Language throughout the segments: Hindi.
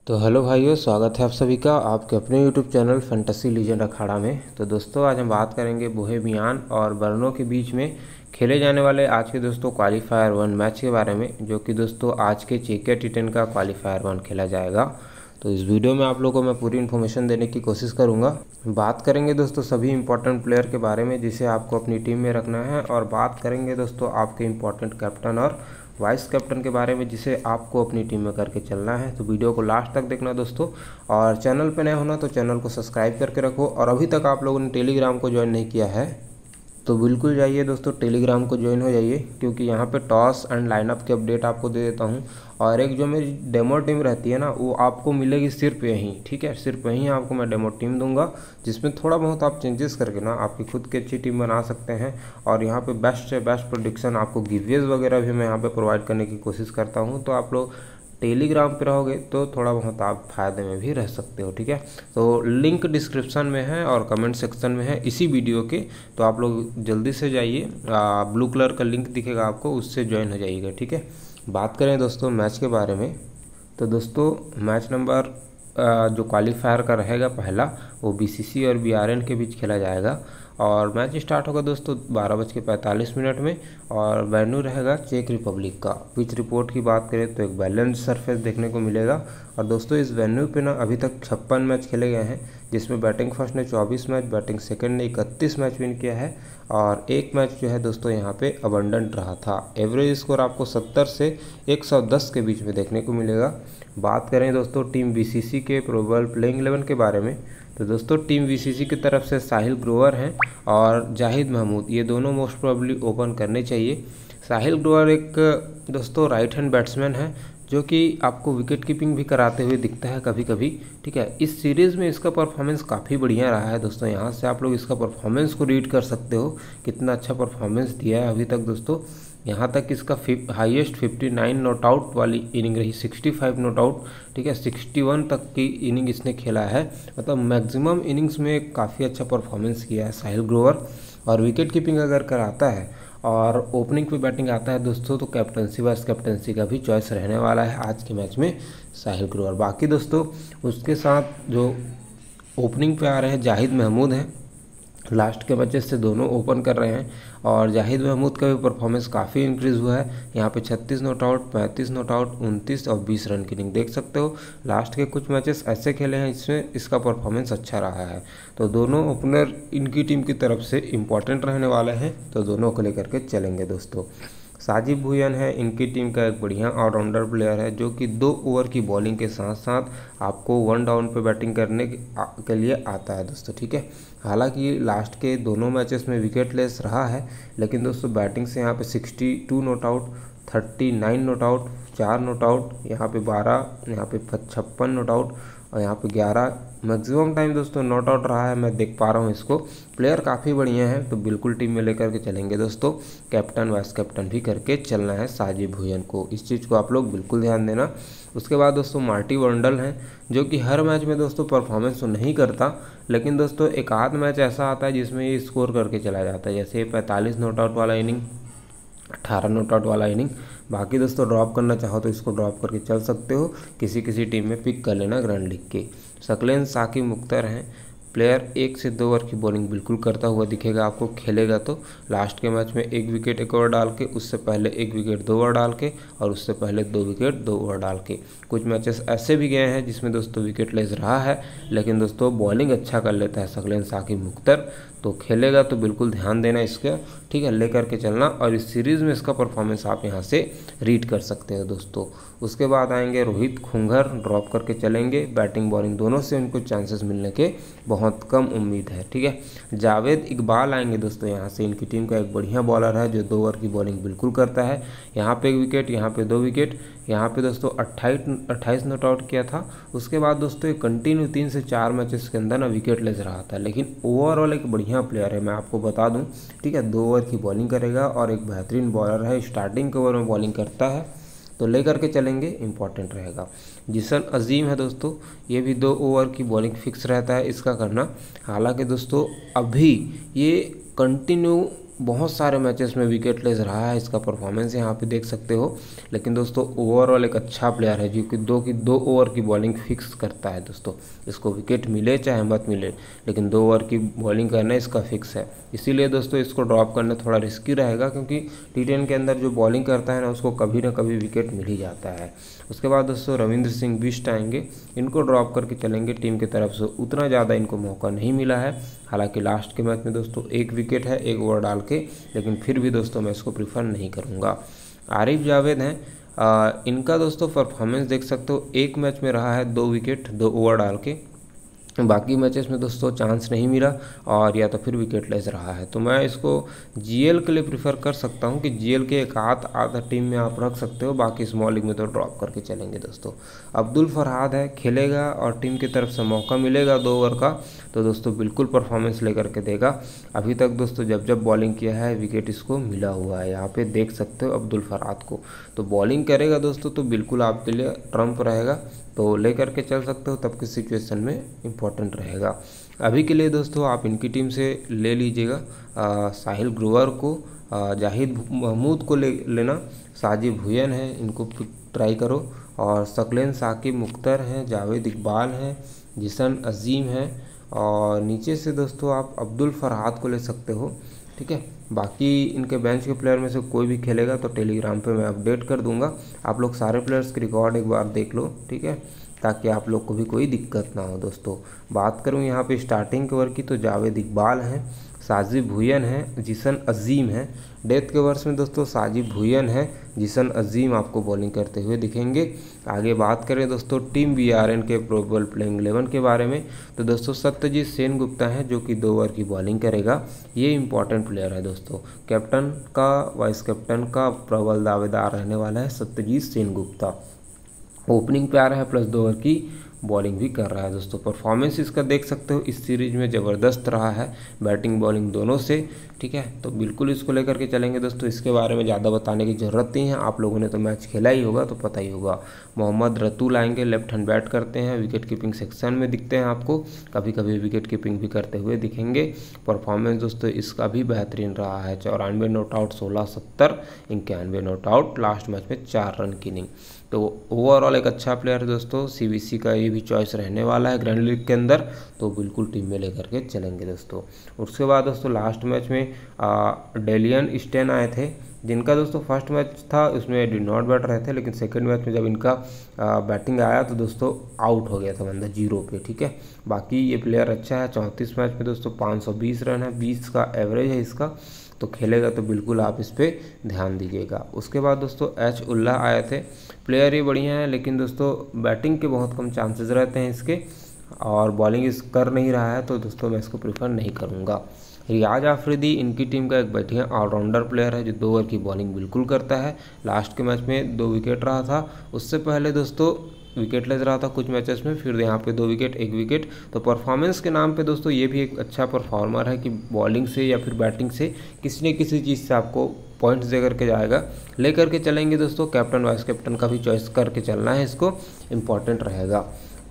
तो हेलो भाइयों, स्वागत है आप सभी का आपके अपने यूट्यूब चैनल फैंटेसी लीजेंड अखाड़ा में। तो दोस्तों आज हम बात करेंगे बोहेमियान और बर्नो के बीच में खेले जाने वाले आज के दोस्तों क्वालीफायर 1 मैच के बारे में, जो कि दोस्तों आज के चेकर T10 का क्वालीफायर 1 खेला जाएगा। तो इस वीडियो में आप लोगों को मैं पूरी इन्फॉर्मेशन देने की कोशिश करूँगा। बात करेंगे दोस्तों सभी इंपॉर्टेंट प्लेयर के बारे में जिसे आपको अपनी टीम में रखना है, और बात करेंगे दोस्तों आपके इंपॉर्टेंट कैप्टन और वाइस कैप्टन के बारे में जिसे आपको अपनी टीम में करके चलना है। तो वीडियो को लास्ट तक देखना दोस्तों, और चैनल पे नए होना तो चैनल को सब्सक्राइब करके रखो। और अभी तक आप लोगों ने टेलीग्राम को ज्वाइन नहीं किया है तो बिल्कुल जाइए दोस्तों, टेलीग्राम को ज्वाइन हो जाइए, क्योंकि यहाँ पे टॉस एंड लाइनअप की अपडेट आपको दे देता हूँ। और एक जो मेरी डेमो टीम रहती है ना, वो आपको मिलेगी सिर्फ यहीं, ठीक है। सिर्फ यहीं आपको मैं डेमो टीम दूंगा, जिसमें थोड़ा बहुत आप चेंजेस करके ना आपकी खुद की अच्छी टीम बना सकते हैं। और यहाँ पे बेस्ट से बेस्ट प्रोडिक्शन आपको गिववेज वगैरह भी मैं यहाँ पे प्रोवाइड करने की कोशिश करता हूँ। तो आप लोग टेलीग्राम पे रहोगे तो थोड़ा बहुत आप फायदे में भी रह सकते हो, ठीक है। तो लिंक डिस्क्रिप्शन में है और कमेंट सेक्शन में है इसी वीडियो के, तो आप लोग जल्दी से जाइए, ब्लू कलर का लिंक दिखेगा आपको, उससे ज्वाइन हो जाइएगा, ठीक है। बात करें दोस्तों मैच के बारे में, तो दोस्तों मैच नंबर जो क्वालीफायर का रहेगा पहला, वो BCC और BRN के बीच खेला जाएगा। और मैच स्टार्ट होगा दोस्तों 12:45 में, और वेन्यू रहेगा चेक रिपब्लिक का। पिच रिपोर्ट की बात करें तो एक बैलेंस सरफेस देखने को मिलेगा। और दोस्तों इस वेन्यू पे ना अभी तक 56 मैच खेले गए हैं, जिसमें बैटिंग फर्स्ट ने 24 मैच, बैटिंग सेकंड ने 31 मैच विन किया है, और एक मैच जो है दोस्तों यहाँ पे अबंडेंट रहा था। एवरेज स्कोर आपको 70 से 110 के बीच में देखने को मिलेगा। बात करें दोस्तों टीम BCC के प्रोबेबल प्लेइंग 11 के बारे में, तो दोस्तों टीम BCC की तरफ से साहिल ग्रोवर हैं और जाहिद महमूद, ये दोनों मोस्ट प्रोबेबली ओपन करने चाहिए। साहिल ग्रोवर एक दोस्तों राइट हैंड बैट्समैन है, जो कि आपको विकेट कीपिंग भी कराते हुए दिखता है कभी कभी, ठीक है। इस सीरीज़ में इसका परफॉर्मेंस काफ़ी बढ़िया रहा है दोस्तों। यहाँ से आप लोग इसका परफॉर्मेंस को रीड कर सकते हो, कितना अच्छा परफॉर्मेंस दिया है अभी तक दोस्तों। यहाँ तक इसका हाईएस्ट 59 नॉट आउट वाली इनिंग रही, 65 नॉट आउट, ठीक है। 61 तक की इनिंग इसने खेला है, मतलब मैक्सिमम इनिंग्स में काफ़ी अच्छा परफॉर्मेंस किया है साहिल ग्रोवर। और विकेट कीपिंग अगर कराता है और ओपनिंग पे बैटिंग आता है दोस्तों, तो कैप्टनसी वाइस कैप्टनसी का भी चॉइस रहने वाला है आज के मैच में साहिल ग्रोवर। बाकी दोस्तों उसके साथ जो ओपनिंग पे आ रहे हैं जाहिद महमूद हैं, लास्ट के मैचेस से दोनों ओपन कर रहे हैं, और जाहिद महमूद का भी परफॉर्मेंस काफ़ी इंक्रीज़ हुआ है। यहाँ पे 36 नॉट आउट, 35 नॉट आउट, 29 और 20 रन की इनिंग देख सकते हो। लास्ट के कुछ मैचेस ऐसे खेले हैं जिसमें इसका परफॉर्मेंस अच्छा रहा है। तो दोनों ओपनर इनकी टीम की तरफ से इम्पॉर्टेंट रहने वाले हैं, तो दोनों को लेकर के चलेंगे दोस्तों। साजिद भुयन है इनकी टीम का एक बढ़िया ऑलराउंडर प्लेयर है, जो कि 2 ओवर की बॉलिंग के साथ साथ आपको 1 डाउन पे बैटिंग करने के लिए आता है दोस्तों, ठीक है। हालांकि लास्ट के दोनों मैचेस में विकेट लेस रहा है, लेकिन दोस्तों बैटिंग से यहाँ पे 62 not out, 39 not out, 4 not out, यहाँ पे 12, यहाँ पे 56 नॉट आउट, और यहाँ पे 11 मैक्सिमम टाइम दोस्तों नॉट आउट रहा है, मैं देख पा रहा हूँ इसको। प्लेयर काफ़ी बढ़िया है, तो बिल्कुल टीम में लेकर के चलेंगे दोस्तों। कैप्टन वाइस कैप्टन भी करके चलना है साजिद भुयन को, इस चीज़ को आप लोग बिल्कुल ध्यान देना। उसके बाद दोस्तों मार्टी वंडल हैं, जो कि हर मैच में दोस्तों परफॉर्मेंस तो नहीं करता, लेकिन दोस्तों एक आध मैच ऐसा आता है जिसमें ये स्कोर करके चला जाता है, जैसे 45 नॉट आउट वाला इनिंग, 18 नॉट आउट वाला इनिंग। बाकी दोस्तों ड्रॉप करना चाहो तो इसको ड्रॉप करके चल सकते हो, किसी किसी टीम में पिक कर लेना ग्रैंड लीग के। शकलेन साकिब मुख्तर हैं, प्लेयर 1 से 2 ओवर की बॉलिंग बिल्कुल करता हुआ दिखेगा आपको, खेलेगा तो। लास्ट के मैच में 1 विकेट 1 ओवर डाल के, उससे पहले 1 विकेट 2 ओवर डाल के, और उससे पहले 2 विकेट 2 ओवर डाल के। कुछ मैचेस ऐसे भी गए हैं जिसमें दोस्तों विकेट लेस रहा है, लेकिन दोस्तों बॉलिंग अच्छा कर लेता है शकलेन साकिब मुख्तर, तो खेलेगा तो बिल्कुल ध्यान देना इसका, ठीक है, लेकर के चलना। और इस सीरीज़ में इसका परफॉर्मेंस आप यहाँ से रीड कर सकते हो दोस्तों। उसके बाद आएंगे रोहित खुंगर, ड्रॉप करके चलेंगे, बैटिंग बॉलिंग दोनों से उनको चांसेस मिलने के बहुत कम उम्मीद है, ठीक है। जावेद इकबाल आएंगे दोस्तों यहाँ से, इनकी टीम का एक बढ़िया बॉलर है जो 2 ओवर की बॉलिंग बिल्कुल करता है। यहाँ पे 1 विकेट, यहाँ पे 2 विकेट, यहाँ पे दोस्तों 28 नॉट आउट किया था। उसके बाद दोस्तों एक कंटिन्यू 3 से 4 मैचेस के अंदर ना विकेट लेस रहा था, लेकिन ओवरऑल एक बढ़िया प्लेयर है, मैं आपको बता दूं, ठीक है। 2 ओवर की बॉलिंग करेगा और एक बेहतरीन बॉलर है, स्टार्टिंग के ओवर में बॉलिंग करता है, तो लेकर के चलेंगे, इंपॉर्टेंट रहेगा। जिसन अजीम है दोस्तों, ये भी 2 ओवर की बॉलिंग फिक्स रहता है इसका करना। हालांकि दोस्तों अभी ये कंटिन्यू बहुत सारे मैचेस में विकेटलेस रहा है, इसका परफॉर्मेंस यहाँ पे देख सकते हो। लेकिन दोस्तों ओवरऑल एक अच्छा प्लेयर है जो कि दो ओवर की बॉलिंग फिक्स करता है दोस्तों। इसको विकेट मिले चाहे मत मिले, लेकिन 2 ओवर की बॉलिंग करना इसका फिक्स है। इसीलिए दोस्तों इसको ड्रॉप करना थोड़ा रिस्की रहेगा, क्योंकि T10 के अंदर जो बॉलिंग करता है ना उसको कभी ना कभी विकेट मिल ही जाता है। उसके बाद दोस्तों रविंद्र सिंह बिष्ट आएंगे, इनको ड्रॉप करके चलेंगे। टीम की तरफ से उतना ज़्यादा इनको मौका नहीं मिला है, हालांकि लास्ट के मैच में दोस्तों 1 विकेट है 1 ओवर डाल के, लेकिन फिर भी दोस्तों मैं इसको प्रीफर नहीं करूँगा। आरिफ जावेद हैं, इनका दोस्तों परफॉर्मेंस देख सकते हो। 1 मैच में रहा है 2 विकेट 2 ओवर डाल के, बाकी मैचेस में दोस्तों चांस नहीं मिला और या तो फिर विकेटलेस रहा है। तो मैं इसको जीएल के लिए प्रीफर कर सकता हूं कि जीएल के एक आधा टीम में आप रख सकते हो, बाकी स्मॉल लीग में तो ड्रॉप करके चलेंगे दोस्तों। अब्दुल फरहाद है, खेलेगा और टीम की तरफ से मौका मिलेगा 2 ओवर का, तो दोस्तों बिल्कुल परफॉर्मेंस लेकर के देगा। अभी तक दोस्तों जब बॉलिंग किया है विकेट इसको मिला हुआ है, यहाँ पे देख सकते हो अब्दुल फरहाद को। तो बॉलिंग करेगा दोस्तों तो बिल्कुल आपके लिए ट्रम्प रहेगा, तो ले करके चल सकते हो, तब की सिचुएशन में इम्पोर्टेंट रहेगा। अभी के लिए दोस्तों आप इनकी टीम से ले लीजिएगा साहिल ग्रोवर को, जाहिद महमूद को लेना, साजिद भुयन है, इनको ट्राई करो, और सकलेन साकिब मुख्तर हैं, जावेद इकबाल हैं, जिसन अजीम हैं, और नीचे से दोस्तों आप अब्दुल फरहाद को ले सकते हो। ठीक है, बाकी इनके बेंच के प्लेयर में से कोई भी खेलेगा तो टेलीग्राम पे मैं अपडेट कर दूंगा। आप लोग सारे प्लेयर्स के रिकॉर्ड एक बार देख लो, ठीक है, ताकि आप लोग को भी कोई दिक्कत ना हो दोस्तों। बात करूं यहाँ पे स्टार्टिंग के ओवर की, तो जावेद इकबाल हैं, साजिद भुयन है, जिसन अजीम है। डेथ के ओवर्स में दोस्तों साजिद भुयन है, जिसन अजीम आपको बॉलिंग करते हुए दिखेंगे। आगे बात करें दोस्तों टीम BRN के प्रोबेबल प्लेइंग 11 के बारे में, तो दोस्तों सत्यजीत सेनगुप्ता है जो कि 2 ओवर की बॉलिंग करेगा। ये इंपॉर्टेंट प्लेयर है दोस्तों। कैप्टन का वाइस कैप्टन का प्रबल दावेदार रहने वाला है सत्यजीत सेनगुप्ता। ओपनिंग पे आ रहा है, प्लस 2 ओवर की बॉलिंग भी कर रहा है दोस्तों। परफॉर्मेंस इसका देख सकते हो इस सीरीज में ज़बरदस्त रहा है, बैटिंग बॉलिंग दोनों से। ठीक है, तो बिल्कुल इसको लेकर के चलेंगे दोस्तों। इसके बारे में ज़्यादा बताने की ज़रूरत नहीं है, आप लोगों ने तो मैच खेला ही होगा तो पता ही होगा। मोहम्मद रतूल आएंगे, लेफ्ट हैंड बैट करते हैं, विकेट कीपिंग सेक्शन में दिखते हैं आपको, कभी कभी विकेट कीपिंग भी करते हुए दिखेंगे। परफॉर्मेंस दोस्तों इसका भी बेहतरीन रहा है, 94 not out, 16-70, 91 not out, last match में 4 रन की इनिंग। तो ओवरऑल एक अच्छा प्लेयर है दोस्तों। CBC का ये भी चॉइस रहने वाला है ग्रैंड लीग के अंदर, तो बिल्कुल टीम में लेकर के चलेंगे दोस्तों। उसके बाद दोस्तों लास्ट मैच में डेलियन स्टेन आए थे, जिनका दोस्तों फर्स्ट मैच था उसमें डिड नॉट बैट रहे थे, लेकिन सेकंड मैच में जब इनका बैटिंग आया तो दोस्तों आउट हो गया था बंदा 0 पे। ठीक है, बाकी ये प्लेयर अच्छा है। 34 मैच में दोस्तों 520 रन है, 20 का एवरेज है इसका, तो खेलेगा तो बिल्कुल आप इस पर ध्यान दीजिएगा। उसके बाद दोस्तों H उल्लाह आए थे, प्लेयर ही बढ़िया है, लेकिन दोस्तों बैटिंग के बहुत कम चांसेस रहते हैं इसके, और बॉलिंग इस कर नहीं रहा है, तो दोस्तों मैं इसको प्रेफर नहीं करूँगा। रियाज आफरीदी इनकी टीम का एक बढ़िया ऑलराउंडर प्लेयर है जो 2 ओवर की बॉलिंग बिल्कुल करता है। लास्ट के मैच में 2 विकेट रहा था, उससे पहले दोस्तों विकेटलेस रहा था कुछ मैचेस में, फिर यहाँ पे 2 विकेट 1 विकेट। तो परफॉर्मेंस के नाम पे दोस्तों ये भी एक अच्छा परफॉर्मर है कि बॉलिंग से या फिर बैटिंग से किसी न किसी चीज़ से आपको पॉइंट्स दे करके जाएगा। ले करके चलेंगे दोस्तों, कैप्टन वाइस कैप्टन का भी चॉइस करके चलना है, इसको इम्पॉर्टेंट रहेगा।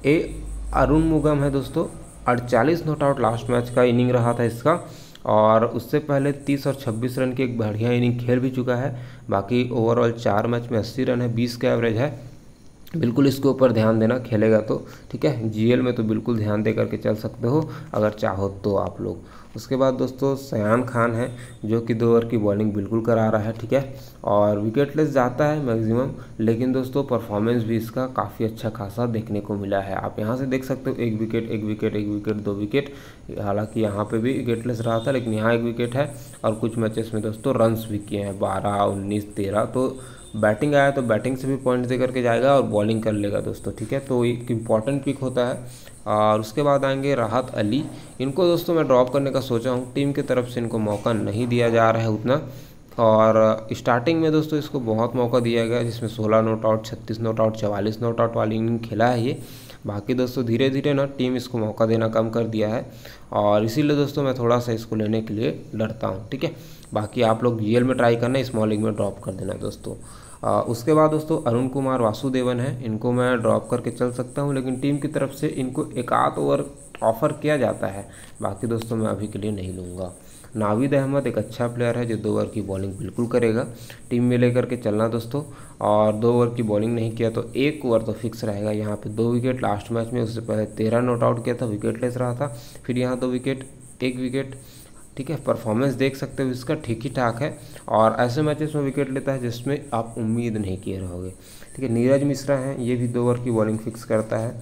अरुण मुगम है दोस्तों, 48 नॉट आउट लास्ट मैच का इनिंग रहा था इसका, और उससे पहले 30 और 26 रन की एक बढ़िया इनिंग खेल भी चुका है। बाकी ओवरऑल 4 मैच में 80 रन है, 20 का एवरेज है। बिल्कुल इसके ऊपर ध्यान देना, खेलेगा तो ठीक है। GL में तो बिल्कुल ध्यान दे करके चल सकते हो अगर चाहो तो आप लोग। उसके बाद दोस्तों सयान खान है जो कि 2 ओवर की बॉलिंग बिल्कुल करा रहा है, ठीक है, और विकेटलेस जाता है मैक्सिमम, लेकिन दोस्तों परफॉर्मेंस भी इसका काफ़ी अच्छा खासा देखने को मिला है। आप यहाँ से देख सकते हो 1 विकेट 1 विकेट 1 विकेट 2 विकेट, हालांकि यहाँ पे भी विकेटलेस रहा था, लेकिन यहाँ 1 विकेट है, और कुछ मैचेस में दोस्तों रन्स भी किए हैं 12, 19, 13। तो बैटिंग आया तो बैटिंग से भी पॉइंट दे करके जाएगा और बॉलिंग कर लेगा दोस्तों, ठीक है, तो एक इम्पॉर्टेंट पिक होता है। और उसके बाद आएंगे राहत अली, इनको दोस्तों मैं ड्रॉप करने का सोचा हूँ, टीम की तरफ से इनको मौका नहीं दिया जा रहा है उतना, और स्टार्टिंग में दोस्तों इसको बहुत मौका दिया गया जिसमें 16 not out, 36 not out, 44 not out वाली इनिंग खेला है ये। बाकी दोस्तों धीरे धीरे ना टीम इसको मौका देना कम कर दिया है, और इसीलिए दोस्तों मैं थोड़ा सा इसको लेने के लिए डरता हूँ, ठीक है। बाकी आप लोग GL में ट्राई करना, स्मॉल लीग में ड्रॉप कर देना दोस्तों। उसके बाद दोस्तों अरुण कुमार वासुदेवन है, इनको मैं ड्रॉप करके चल सकता हूं, लेकिन टीम की तरफ से इनको 1 आध ओवर ऑफर किया जाता है, बाकी दोस्तों मैं अभी के लिए नहीं लूँगा। नाविद अहमद एक अच्छा प्लेयर है जो 2 ओवर की बॉलिंग बिल्कुल करेगा, टीम में लेकर के चलना दोस्तों। और 2 ओवर की बॉलिंग नहीं किया तो 1 ओवर तो फिक्स रहेगा। यहाँ पे 2 विकेट लास्ट मैच में, उससे पहले 13 नॉट आउट किया था, विकेटलेस रहा था, फिर यहाँ 2 विकेट 1 विकेट, ठीक है। परफॉर्मेंस देख सकते हो इसका ठीक ही ठाक है और ऐसे मैचेस में विकेट लेता है जिसमें आप उम्मीद नहीं किए रहोगे, ठीक है। नीरज मिश्रा हैं, ये भी 2 ओवर की बॉलिंग फिक्स करता है।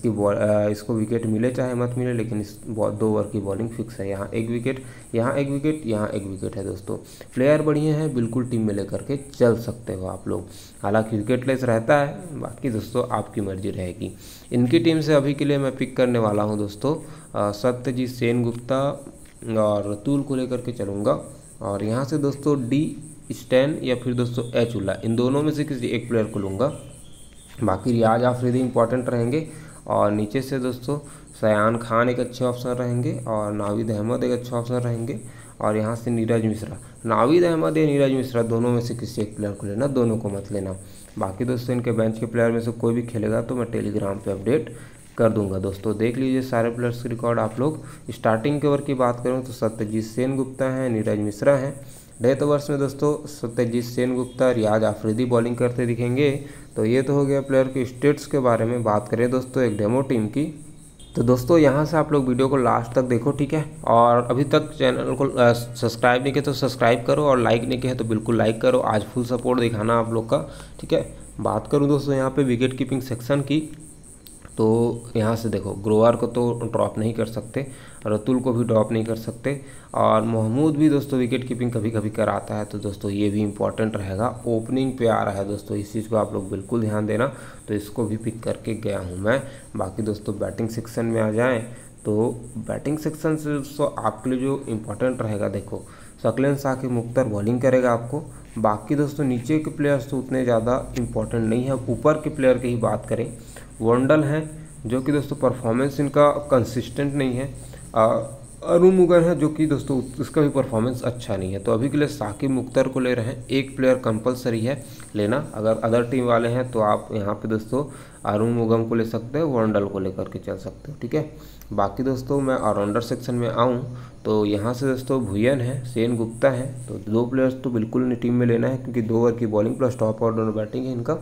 इसको विकेट मिले चाहे मत मिले, लेकिन इस 2 ओवर की बॉलिंग फिक्स है। यहाँ 1 विकेट, यहाँ 1 विकेट, यहाँ 1 विकेट है दोस्तों। प्लेयर बढ़िया हैं, बिल्कुल टीम में लेकर के चल सकते हो आप लोग। हालांकि विकेटलेस रहता है, बाकी दोस्तों आपकी मर्जी रहेगी। इनकी टीम से अभी के लिए मैं पिक करने वाला हूँ दोस्तों सत्यजीत सेनगुप्ता और रतुल को लेकर के चलूँगा। और यहाँ से दोस्तों डी स्टैन या फिर दोस्तों एच उल्ला, इन दोनों में से किसी एक प्लेयर को लूँगा। बाकी रियाज आफरीदी इंपॉर्टेंट रहेंगे और नीचे से दोस्तों सयान खान एक अच्छे ऑप्शन रहेंगे और नाविद अहमद एक अच्छा ऑप्शन रहेंगे। और यहाँ से नीरज मिश्रा, नाविद अहमद या नीरज मिश्रा दोनों में से किसी एक प्लेयर को लेना, दोनों को मत लेना। बाकी दोस्तों इनके बेंच के प्लेयर में से कोई भी खेलेगा तो मैं टेलीग्राम पे अपडेट कर दूंगा दोस्तों। देख लीजिए सारे प्लेयर्स के रिकॉर्ड आप लोग। स्टार्टिंग के ओवर की बात करूँ तो सत्यजीत सेनगुप्ता हैं, नीरज मिश्रा हैं। डेथ ओवर्स में दोस्तों सत्यजीत सेनगुप्ता, रियाज आफरीदी बॉलिंग करते दिखेंगे। तो ये तो हो गया प्लेयर के स्टेट्स के बारे में। बात करें दोस्तों एक डेमो टीम की, तो दोस्तों यहाँ से आप लोग वीडियो को लास्ट तक देखो, ठीक है। और अभी तक चैनल को सब्सक्राइब नहीं किया तो सब्सक्राइब करो और लाइक नहीं किया है तो बिल्कुल लाइक करो। आज फुल सपोर्ट दिखाना आप लोग का, ठीक है। बात करूँ दोस्तों यहाँ पे विकेट कीपिंग सेक्शन की, तो यहाँ से देखो ग्रोवर को तो ड्रॉप नहीं कर सकते, रतुल को भी ड्रॉप नहीं कर सकते और महमूद भी दोस्तों विकेट कीपिंग कभी कभी कराता है। तो दोस्तों ये भी इंपॉर्टेंट रहेगा। ओपनिंग पे आ रहा है दोस्तों, इस चीज़ को आप लोग बिल्कुल ध्यान देना। तो इसको भी पिक करके गया हूँ मैं। बाकी दोस्तों बैटिंग सेक्शन में आ जाएँ तो बैटिंग सेक्शन से दोस्तों आपके लिए जो इम्पोर्टेंट रहेगा, देखो शकलेन साकिब मुख्तार बॉलिंग करेगा आपको। बाकी दोस्तों नीचे के प्लेयर्स तो उतने ज़्यादा इम्पोर्टेंट नहीं है। ऊपर के प्लेयर की ही बात करें, वंडल हैं जो कि दोस्तों परफॉर्मेंस इनका कंसिस्टेंट नहीं है। अरुण मुगल है जो कि दोस्तों उसका भी परफॉर्मेंस अच्छा नहीं है। तो अभी के लिए साकिब मुख्तार को ले रहे हैं, एक प्लेयर कंपलसरी है लेना। अगर अदर टीम वाले हैं तो आप यहाँ पे दोस्तों अरुण मुगम को ले सकते हो, वंडल को लेकर के चल सकते हो, ठीक है। बाकी दोस्तों मैं ऑलराउंडर सेक्शन में आऊँ तो यहाँ से दोस्तों भुयन है, सेनगुप्ता है। तो 2 प्लेयर्स तो बिल्कुल टीम में लेना है क्योंकि 2 ओवर की bowling plus top order batting है इनका,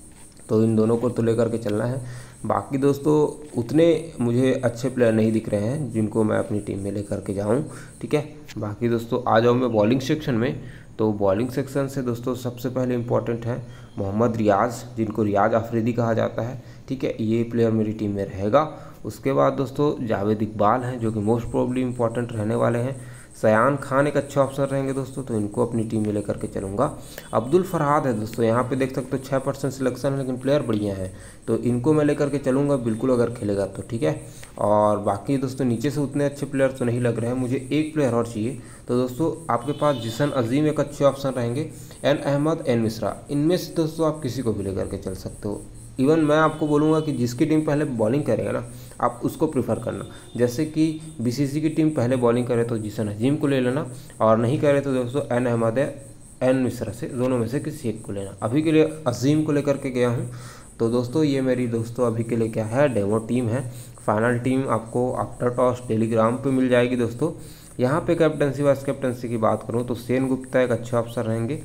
तो इन दोनों को तो लेकर के चलना है। बाकी दोस्तों उतने मुझे अच्छे प्लेयर नहीं दिख रहे हैं जिनको मैं अपनी टीम में लेकर के जाऊं, ठीक है। बाकी दोस्तों आ जाऊं मैं बॉलिंग सेक्शन में। तो बॉलिंग सेक्शन से दोस्तों सबसे पहले इंपॉर्टेंट है मोहम्मद रियाज, जिनको रियाज आफरीदी कहा जाता है, ठीक है। ये प्लेयर मेरी टीम में रहेगा। उसके बाद दोस्तों जावेद इकबाल हैं जो कि मोस्ट प्रोबेबली इंपॉर्टेंट रहने वाले हैं। सयान खान एक अच्छे ऑप्शन रहेंगे दोस्तों, तो इनको अपनी टीम में लेकर के चलूँगा। अब्दुल फरहाद है दोस्तों, यहाँ पे देख सकते हो 6% सिलेक्शन है लेकिन प्लेयर बढ़िया है, तो इनको मैं लेकर के चलूँगा बिल्कुल अगर खेलेगा तो, ठीक है। और बाकी दोस्तों नीचे से उतने अच्छे प्लेयर तो नहीं लग रहे हैं, मुझे एक प्लेयर और चाहिए। तो दोस्तों आपके पास जिशन अजीम एक अच्छे ऑप्शन रहेंगे, एन अहमद, एन मिश्रा, इनमें से दोस्तों आप किसी को भी लेकर के चल सकते हो। इवन मैं आपको बोलूँगा कि जिसकी टीम पहले बॉलिंग करेगा ना आप उसको प्रीफर करना। जैसे कि बीसीसी की टीम पहले बॉलिंग करे तो जिशन अजीम को ले लेना, और नहीं करे तो दोस्तों एन अहमद है, एन मिश्रा से दोनों में से किसी एक को लेना। अभी के लिए अजीम को लेकर के गया हूँ। तो दोस्तों ये मेरी दोस्तों अभी के लिए क्या है, डेमो टीम है। फाइनल टीम आपको आफ्टर टॉस टेलीग्राम पे मिल जाएगी दोस्तों। यहाँ पे कैप्टनसी वाइस कैप्टनसी की बात करूँ तो सेनगुप्ता एक अच्छे ऑप्शन रहेंगे,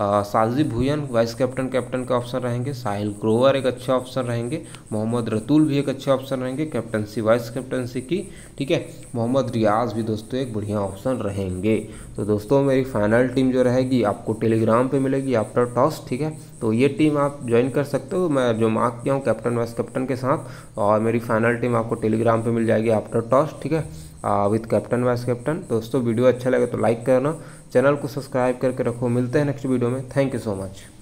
Sajid Bhuyan vice captain captain का ऑप्शन रहेंगे, साहिल ग्रोवर एक अच्छे ऑप्शन रहेंगे, मोहम्मद रतुल भी एक अच्छे ऑप्शन रहेंगे कैप्टनसी वाइस कैप्टनसी की, ठीक है। मोहम्मद रियाज भी दोस्तों एक बढ़िया ऑप्शन रहेंगे। तो दोस्तों मेरी फाइनल टीम जो रहेगी आपको टेलीग्राम पे मिलेगी आफ्टर टॉस, ठीक है। तो ये टीम आप ज्वाइन कर सकते हो, मैं जो मार्क किया हूँ कैप्टन वाइस कैप्टन के साथ, और मेरी फाइनल टीम आपको टेलीग्राम पे मिल जाएगी आफ्टर टॉस, ठीक है, विद कैप्टन वाइस कैप्टन। दोस्तों वीडियो अच्छा लगे तो लाइक करना, चैनल को सब्सक्राइब करके रखो। मिलते हैं नेक्स्ट वीडियो में। Thank you so much.